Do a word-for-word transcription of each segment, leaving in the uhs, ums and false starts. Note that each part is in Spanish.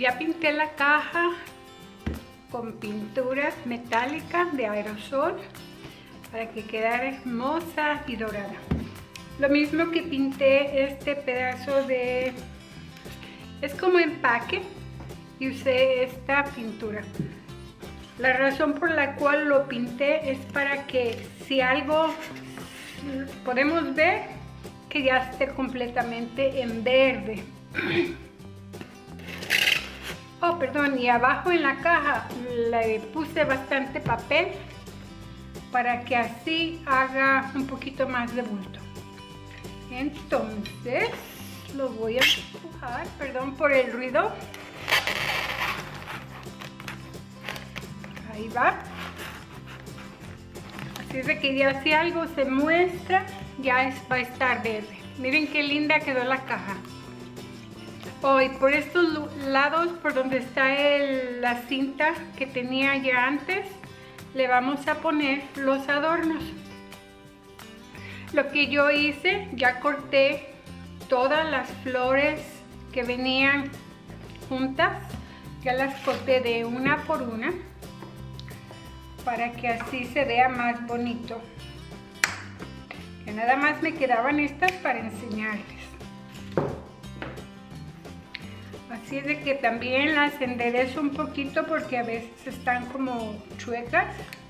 ya pinté la caja con pintura metálica de aerosol para que quedara hermosa y dorada. Lo mismo que pinté este pedazo de, es como empaque, y usé esta pintura. La razón por la cual lo pinté es para que si algo podemos ver que ya esté completamente en verde. Oh, perdón, y abajo en la caja le puse bastante papel para que así haga un poquito más de bulto. Entonces lo voy a empujar, perdón por el ruido. Ahí va. Así es de que ya si algo se muestra, ya es, va a estar verde. Miren qué linda quedó la caja. Oh, y por estos lados, por donde está el, la cinta que tenía ya antes, le vamos a poner los adornos. Lo que yo hice, ya corté todas las flores que venían juntas. Ya las corté de una por una, para que así se vea más bonito. Que nada más me quedaban estas para enseñarles. Así es de que también las enderezo un poquito porque a veces están como chuecas.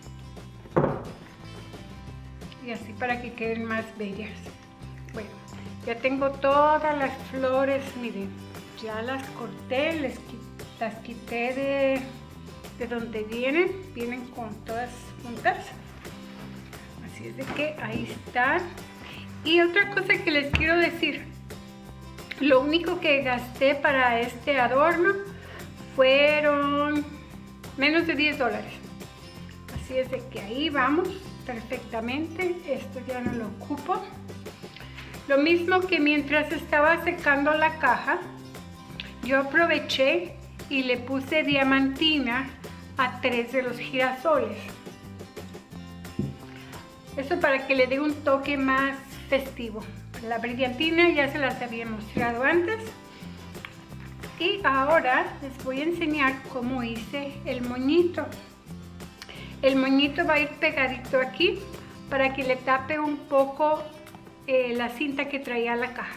Y así para que queden más bellas. Bueno, ya tengo todas las flores, miren. Ya las corté, les, las quité de, de donde vienen. Vienen con todas juntas. Así es de que ahí están. Y otra cosa que les quiero decir. Lo único que gasté para este adorno fueron menos de diez dólares. Así es de que ahí vamos perfectamente. Esto ya no lo ocupo. Lo mismo que mientras estaba secando la caja, yo aproveché y le puse diamantina a tres de los girasoles. Eso para que le dé un toque más festivo. La brillantina ya se las había mostrado antes. Y ahora les voy a enseñar cómo hice el moñito. El moñito va a ir pegadito aquí para que le tape un poco eh, la cinta que traía la caja.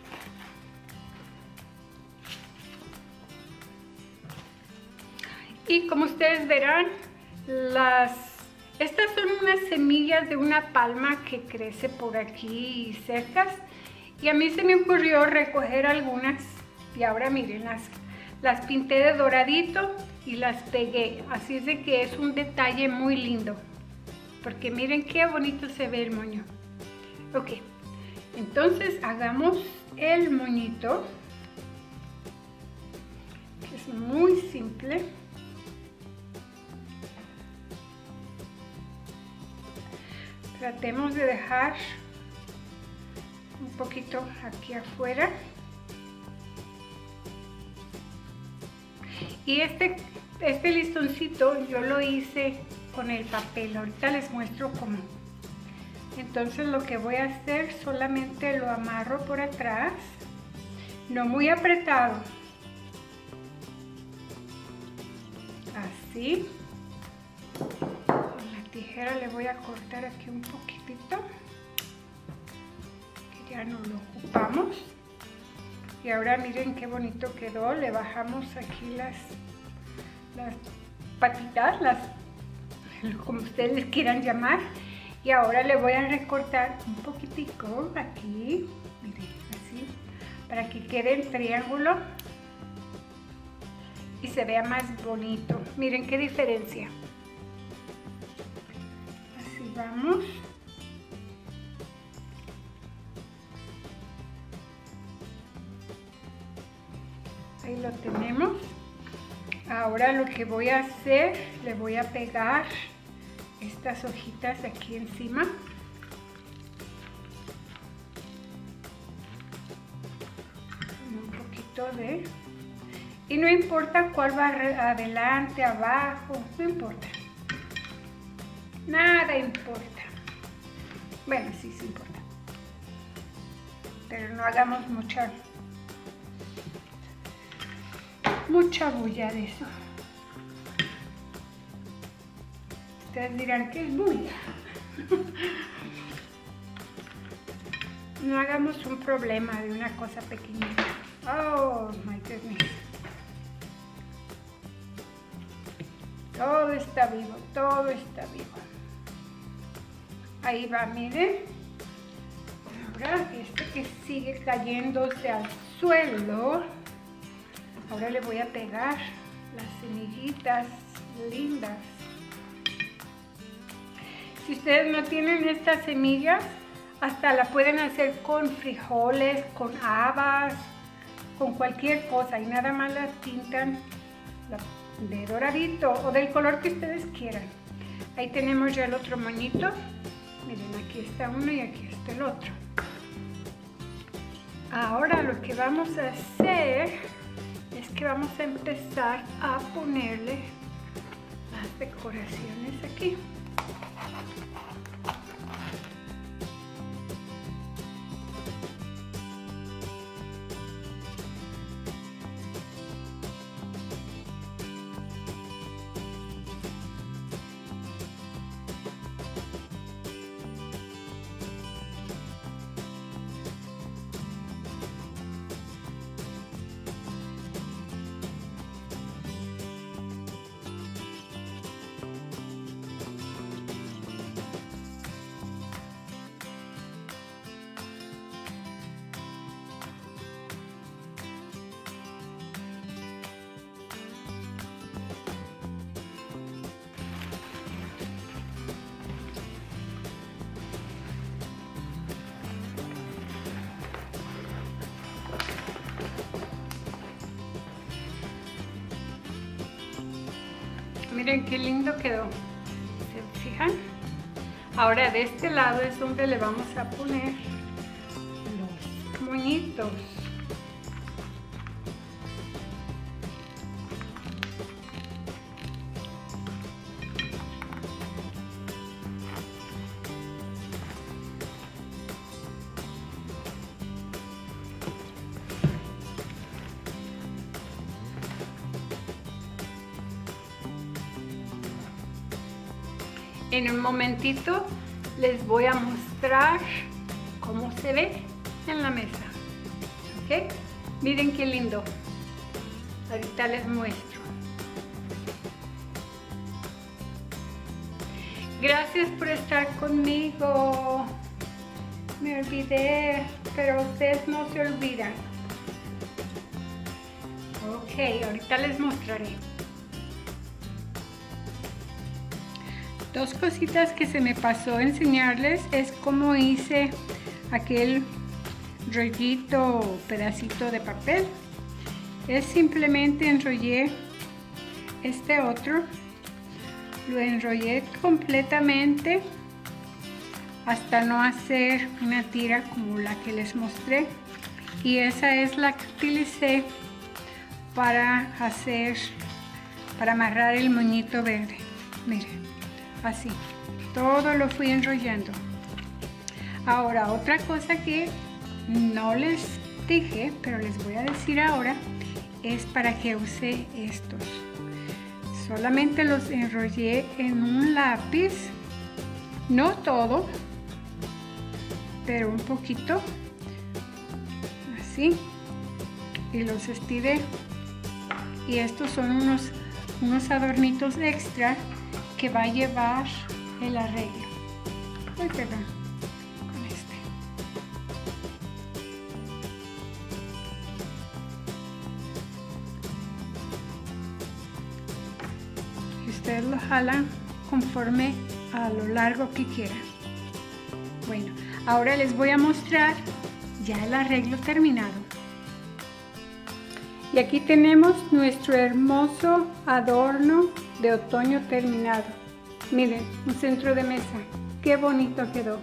Y como ustedes verán, las, estas son unas semillas de una palma que crece por aquí cerca. Y a mí se me ocurrió recoger algunas. Y ahora miren, las, las pinté de doradito y las pegué. Así es de que es un detalle muy lindo. Porque miren qué bonito se ve el moño. Ok, entonces hagamos el moñito. Que es muy simple. Tratemos de dejar un poquito aquí afuera. Y este, este listoncito yo lo hice con el papel. Ahorita les muestro cómo. Entonces lo que voy a hacer, solamente lo amarro por atrás. No muy apretado. Así. Tijera le voy a cortar aquí un poquitito, que ya no lo ocupamos. Y ahora miren qué bonito quedó. Le bajamos aquí las, las patitas, las, como ustedes les quieran llamar. Y ahora le voy a recortar un poquitico aquí, miren, así, para que quede el triángulo y se vea más bonito. Miren qué diferencia. Vamos. Ahí lo tenemos. Ahora lo que voy a hacer, le voy a pegar estas hojitas aquí encima. Un poquito de... Y no importa cuál va adelante, abajo, no importa. Nada importa. Bueno, sí, sí importa. Pero no hagamos mucha. mucha bulla de eso. Ustedes dirán que es bulla. No hagamos un problema de una cosa pequeñita. Oh my goodness. Todo está vivo, todo está vivo. Ahí va, miren. Ahora este que sigue cayéndose al suelo. Ahora le voy a pegar las semillitas lindas. Si ustedes no tienen estas semillas, hasta la pueden hacer con frijoles, con habas, con cualquier cosa y nada más las pintan de doradito o del color que ustedes quieran. Ahí tenemos ya el otro moñito. Miren, aquí está uno y aquí está el otro. Ahora lo que vamos a hacer es que vamos a empezar a ponerle las decoraciones aquí. Miren qué lindo quedó. ¿Se fijan? Ahora de este lado es donde le vamos a poner los moñitos. En un momentito les voy a mostrar cómo se ve en la mesa. ¿Ok? Miren qué lindo. Ahorita les muestro. Gracias por estar conmigo. Me olvidé, pero ustedes no se olvidan. Ok, ahorita les mostraré. Dos cositas que se me pasó enseñarles es cómo hice aquel rollito o pedacito de papel. Es simplemente enrollé este otro, lo enrollé completamente hasta no hacer una tira como la que les mostré, y esa es la que utilicé para hacer, para amarrar el moñito verde. Miren. Así, todo lo fui enrollando. Ahora, otra cosa que no les dije, pero les voy a decir ahora, es para que use estos. Solamente los enrollé en un lápiz, no todo, pero un poquito, así, y los estiré. Y estos son unos, unos adornitos extra que va a llevar el arreglo. Voy a pegar con este. Y ustedes lo jalan conforme a lo largo que quieran. Bueno, ahora les voy a mostrar ya el arreglo terminado. Y aquí tenemos nuestro hermoso adorno de otoño terminado. Miren, un centro de mesa. Qué bonito quedó.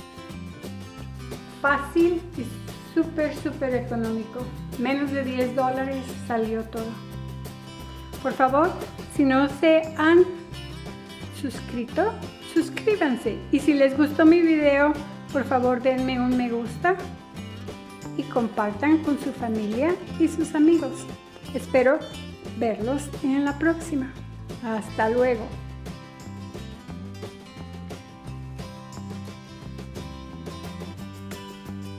Fácil y súper, súper económico. Menos de diez dólares salió todo. Por favor, si no se han suscrito, suscríbanse. Y si les gustó mi video, por favor denme un me gusta y compartan con su familia y sus amigos. Espero verlos en la próxima. Hasta luego.